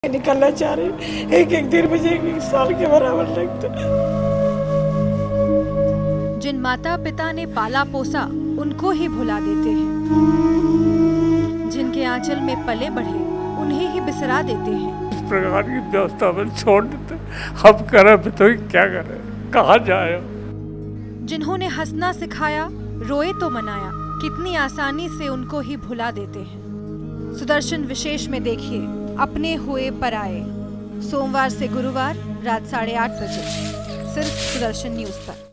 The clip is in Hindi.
निकलना चाह रहे, एक एक दिन मुझे एक साल के बराबर लगता। जिन माता पिता ने पाला पोसा उनको ही भुला देते हैं, जिनके आंचल में पले बढ़े उन्हें ही बिसरा देते हैं। इस प्रकार की व्यवस्था में छोड़ देते, हम करें तो क्या करें, कहाँ जाए। जिन्होंने हंसना सिखाया, रोए तो मनाया, कितनी आसानी से उनको ही भुला देते हैं। सुदर्शन विशेष में देखिए अपने हुए पराए, सोमवार से गुरुवार रात 8:30 बजे, सिर्फ सुदर्शन न्यूज पर।